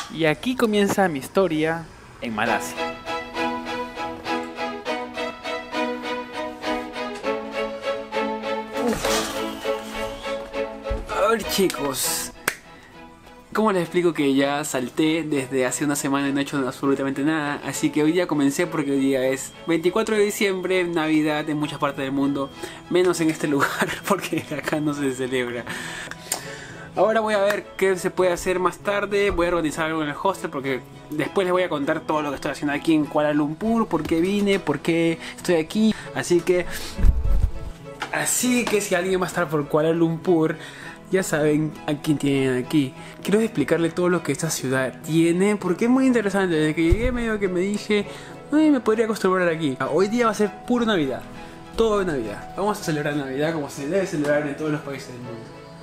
Y aquí comienza mi historia en Malasia. A ver, chicos, ¿cómo les explico que ya salté desde hace una semana y no he hecho absolutamente nada? Así que hoy día comencé porque hoy día es 24 de diciembre, Navidad en muchas partes del mundo, menos en este lugar porque acá no se celebra. Ahora voy a ver qué se puede hacer más tarde. Voy a organizar algo en el hostel porque después les voy a contar todo lo que estoy haciendo aquí en Kuala Lumpur, por qué vine, por qué estoy aquí. Así que si alguien va a estar por Kuala Lumpur, ya saben a quién tienen aquí. Quiero explicarle todo lo que esta ciudad tiene porque es muy interesante. Desde que llegué medio que me dije, ay, me podría acostumbrar aquí. Hoy día va a ser puro Navidad, todo de Navidad. Vamos a celebrar Navidad como se debe celebrar en todos los países del mundo.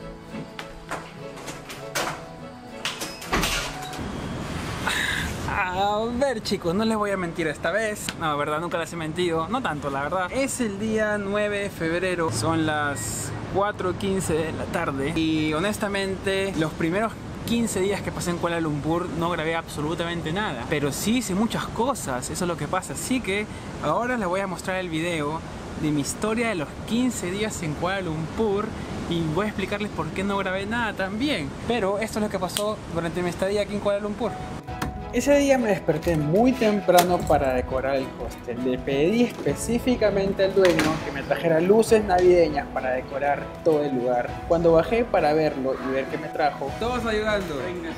A ver, chicos, no les voy a mentir esta vez. No, la verdad, nunca les he mentido. No tanto, la verdad. Es el día 9 de febrero. Son las 4:15 de la tarde. Y honestamente, los primeros 15 días que pasé en Kuala Lumpur no grabé absolutamente nada. Pero sí hice muchas cosas. Eso es lo que pasa. Así que ahora les voy a mostrar el video de mi historia de los 15 días en Kuala Lumpur. Y voy a explicarles por qué no grabé nada también. Pero esto es lo que pasó durante mi estadía aquí en Kuala Lumpur. Ese día me desperté muy temprano para decorar el hostel. Le pedí específicamente al dueño que me trajera luces navideñas para decorar todo el lugar. Cuando bajé para verlo y ver qué me trajo, todos ayudando.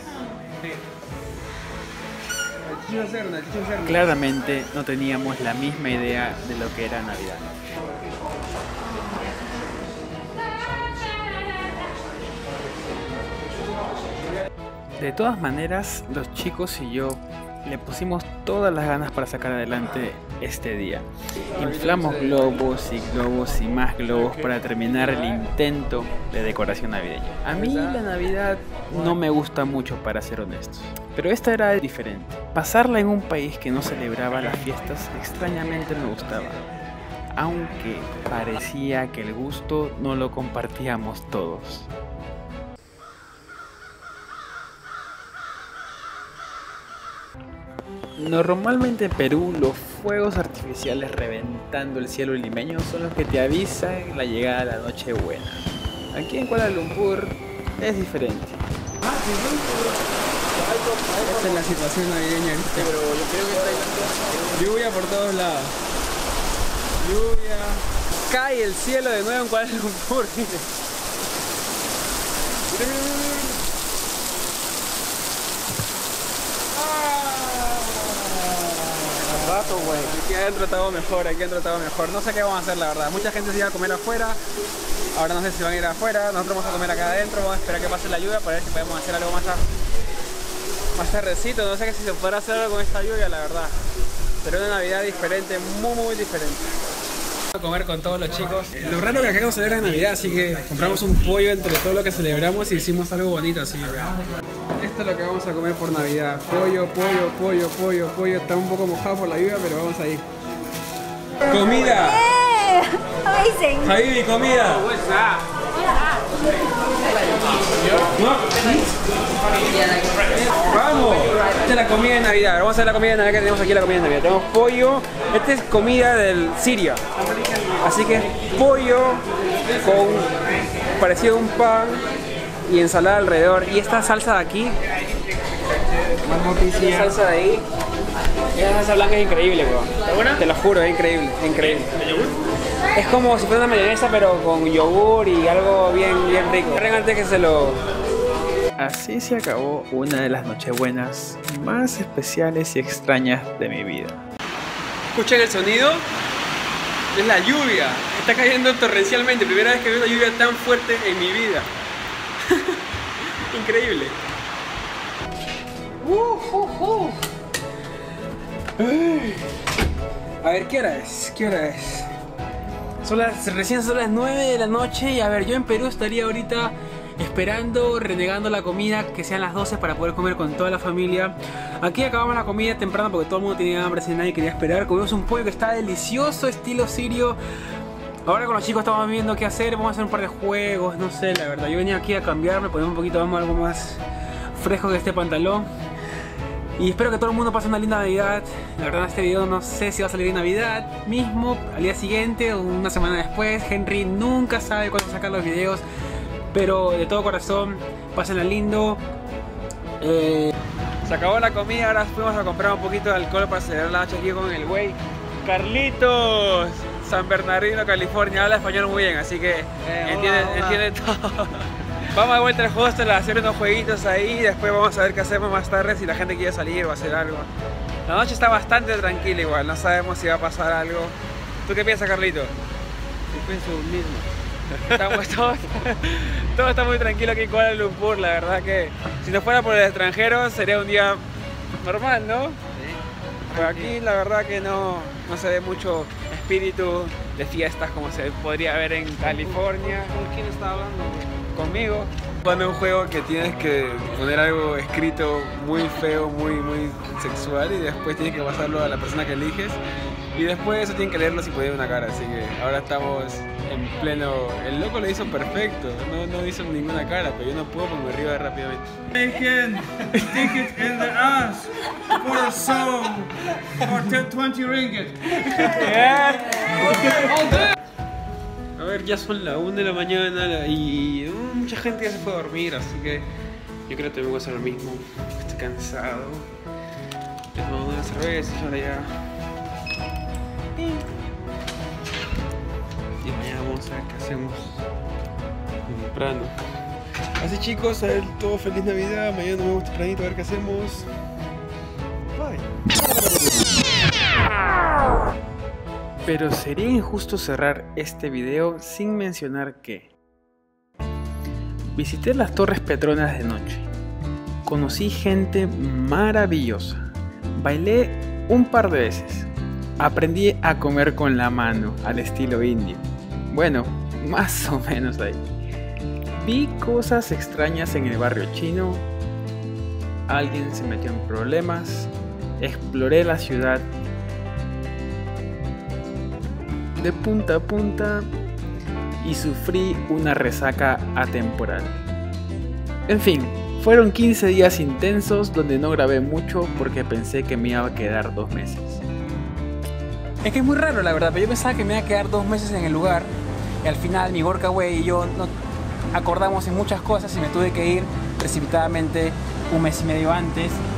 Claramente no teníamos la misma idea de lo que era Navidad. De todas maneras, los chicos y yo le pusimos todas las ganas para sacar adelante este día. Inflamos globos y más globos para terminar el intento de decoración navideña. A mí la Navidad no me gusta mucho, para ser honestos, pero esta era diferente. Pasarla en un país que no celebraba las fiestas extrañamente me gustaba, aunque parecía que el gusto no lo compartíamos todos. Normalmente en Perú los fuegos artificiales reventando el cielo limeño son los que te avisan la llegada de la Nochebuena. Aquí en Kuala Lumpur es diferente. Esta es la situación navideña, ¿viste? Pero yo creo que lluvia por todos lados. Lluvia. Cae el cielo de nuevo en Kuala Lumpur. Aquí han tratado mejor, no sé qué vamos a hacer, la verdad. Mucha gente se iba a comer afuera, ahora no sé si van a ir afuera. Nosotros vamos a comer acá adentro, vamos a esperar que pase la lluvia para ver si podemos hacer algo más tardecito. No sé si se podrá hacer algo con esta lluvia, la verdad. Pero una Navidad diferente, muy diferente. Vamos a comer con todos los chicos. Lo raro que acá no celebra Navidad, así que compramos un pollo entre todo lo que celebramos y hicimos algo bonito así. Esto es lo que vamos a comer por Navidad. Pollo. Está un poco mojado por la lluvia, pero vamos a ir. ¡Comida! Amazing. Habibi, comida. ¡Vamos! Esta es la comida de Navidad. Vamos a hacer la comida de Navidad que tenemos aquí, la comida de Navidad. Tenemos pollo. Esta es comida del Siria. Así que pollo con parecido a un pan y ensalada alrededor. Y esta salsa de aquí, esta salsa de ahí, esa salsa blanca es increíble, bro. ¿Está buena? Te lo juro, es increíble, increíble. Es como si fuera una mayonesa pero con yogur y algo bien rico. Antes que se lo... Así se acabó una de las nochebuenas más especiales y extrañas de mi vida. ¿Escuchan el sonido? Es la lluvia. Está cayendo torrencialmente. Primera vez que veo una lluvia tan fuerte en mi vida. Increíble. A ver, ¿qué hora es? Recién son las 9 de la noche y a ver, yo en Perú estaría ahorita esperando, renegando la comida, que sean las 12 para poder comer con toda la familia. Aquí acabamos la comida temprano porque todo el mundo tenía hambre, sin nadie quería esperar. Comimos un pollo que está delicioso, estilo sirio. Ahora con los chicos estamos viendo qué hacer, vamos a hacer un par de juegos, no sé, la verdad. Yo venía aquí a cambiarme, poner un poquito algo más fresco que este pantalón. Y espero que todo el mundo pase una linda Navidad. La verdad este video no sé si va a salir en Navidad mismo, al día siguiente o una semana después. Henry nunca sabe cuándo sacar los videos. Pero de todo corazón, pásenla lindo. Se acabó la comida, ahora fuimos a comprar un poquito de alcohol para celebrar la noche aquí con el güey Carlitos, San Bernardino, California. Habla español muy bien, así que entiende todo. Vamos de vuelta al hostel a hacer unos jueguitos ahí y después vamos a ver qué hacemos más tarde, si la gente quiere salir o hacer algo. La noche está bastante tranquila igual, no sabemos si va a pasar algo. ¿Tú qué piensas, Carlito? Yo pienso lo mismo. Todo está muy tranquilo aquí en Kuala Lumpur, la verdad que si no fuera por el extranjero sería un día normal, ¿no? Sí. Pero aquí la verdad que no se ve mucho espíritu de fiestas como se podría ver en California. ¿Con quién está hablando? Conmigo. Cuando un juego que tienes que poner algo escrito muy feo, muy sexual y después tienes que pasarlo a la persona que eliges y después eso tienen que leerlo sin poner una cara, así que ahora estamos en pleno... El loco lo hizo perfecto, no hizo ninguna cara, pero yo no puedo porque me río rápidamente. Taken, stick it in the ass for a song for 20 ringgit. A ver, ya son las 1 de la mañana y mucha gente ya se fue a dormir, así que yo creo que también voy a hacer lo mismo. Estoy cansado. Ya tomamos una cerveza y ahora ya. Y mañana vamos a ver qué hacemos temprano. Así chicos, a ver todo feliz Navidad. Mañana nos vemos tempranito a ver qué hacemos. Bye. Pero sería injusto cerrar este video sin mencionar que visité las Torres Petronas de noche, conocí gente maravillosa, bailé un par de veces, aprendí a comer con la mano al estilo indio, bueno, más o menos ahí, vi cosas extrañas en el barrio chino, alguien se metió en problemas, exploré la ciudad de punta a punta y sufrí una resaca atemporal. En fin, fueron 15 días intensos donde no grabé mucho porque pensé que me iba a quedar 2 meses. Es que es muy raro la verdad, pero yo pensaba que me iba a quedar 2 meses en el lugar y al final mi Gorka güey y yo no acordamos en muchas cosas y me tuve que ir precipitadamente 1 mes y medio antes.